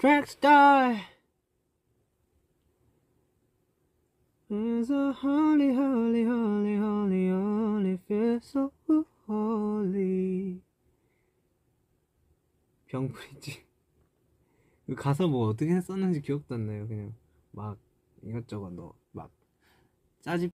track star. It's a holy, holy, holy, holy, holy, feel so holy. 병프리지. 그 가사 뭐 어떻게 썼는지 기억도 안 나요. 그냥 막 이것저것 막 짜집